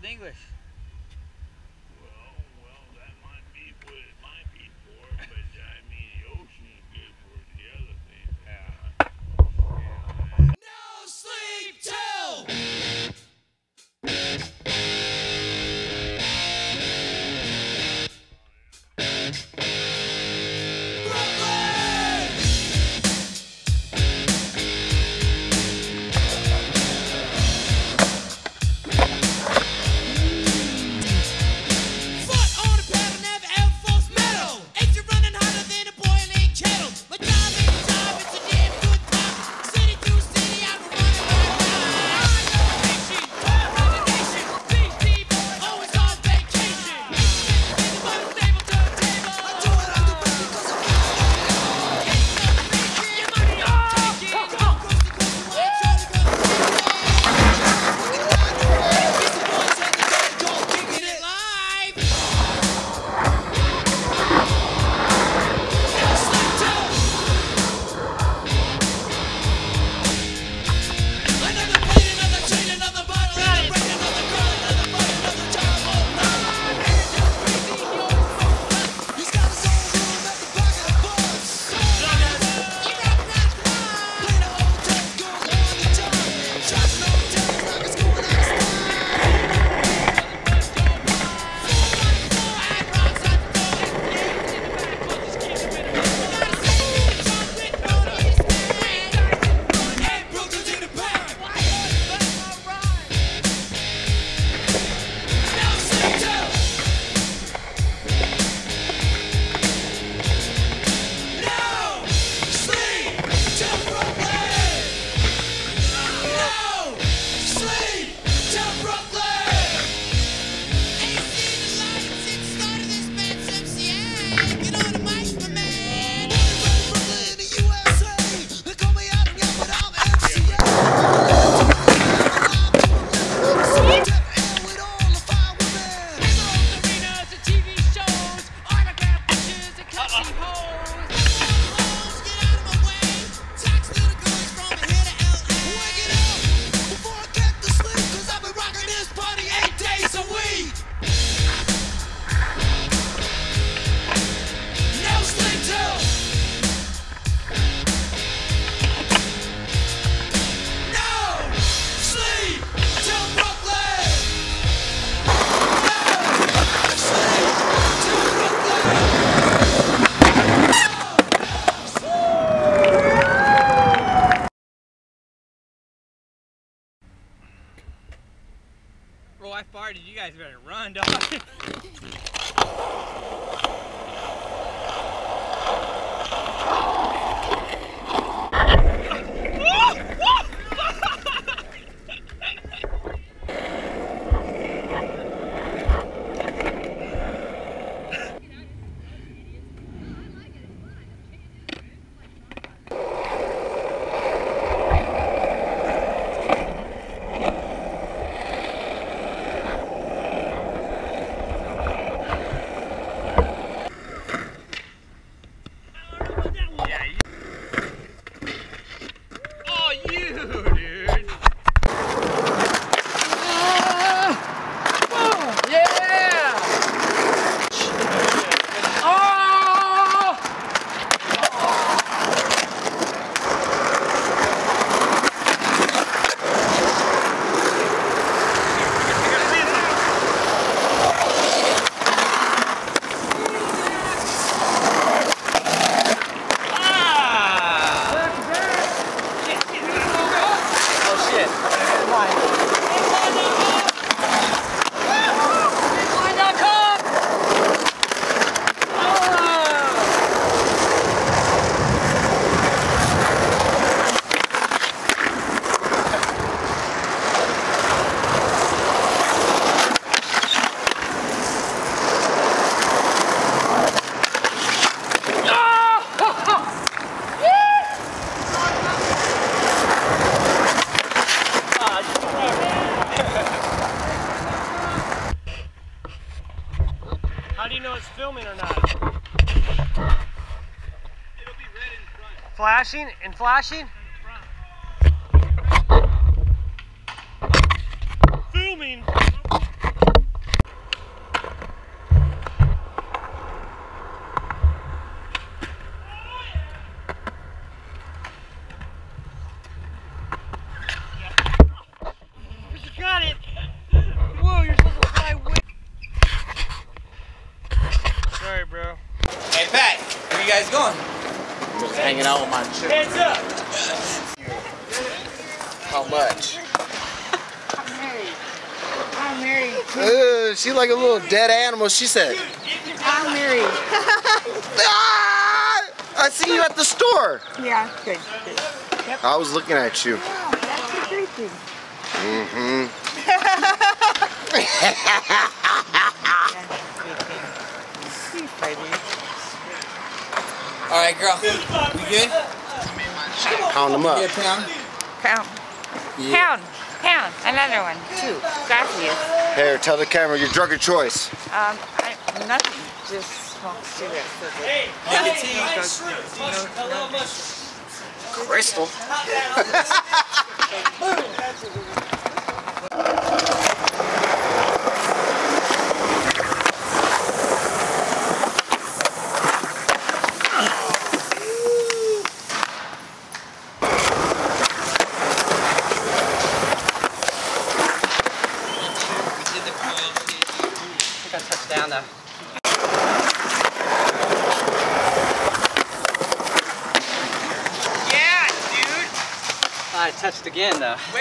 English? Well, that might be what it might be for, but I mean, the ocean is good for the other thing. No sleep till. Bro, I farted. You guys better run, dog. How do you know it's filming or not? It'll be red in front. Flashing and flashing? Filming. you guys going? Just hanging out with my chick. Hands up! How much? I'm married. She's like a little dead animal, she said. I'm married. Ah! I see you at the store. Yeah, good. Yep. I was looking at you. Oh, that's a great thing. Mm-hmm. All right, girl. We good? Pound them up. Get a pound. Pound. Yeah. Pound. Another one, too. Gracias. Here, tell the camera your drug of choice. Nothing. Just smoke cigarettes. Hey, Crystal. Down there. Yeah, dude. I touched again though. Where?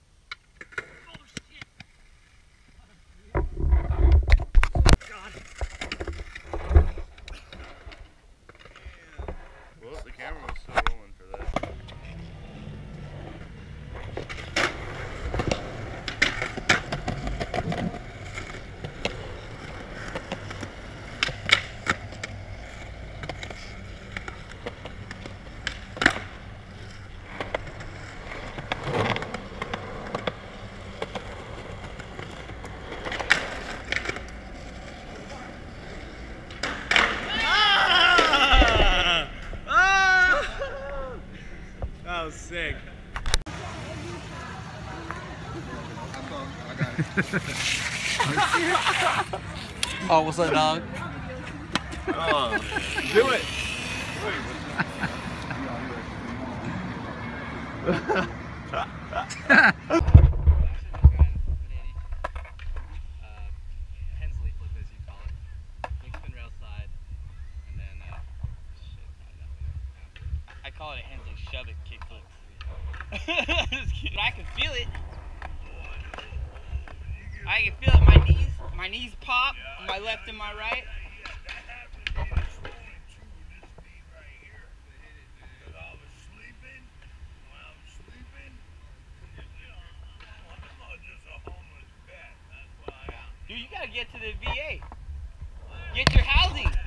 Well, the camera was still rolling for that. That was sick. Oh, what's up, dog? Do it. Hensley flip, as you call it. Big spin rail side, and then I call it a Hensley shove it kick flip. Just kidding. I can feel it. I can feel it. My knees pop. My left and my right. Dude, you gotta get to the VA. Get your housing.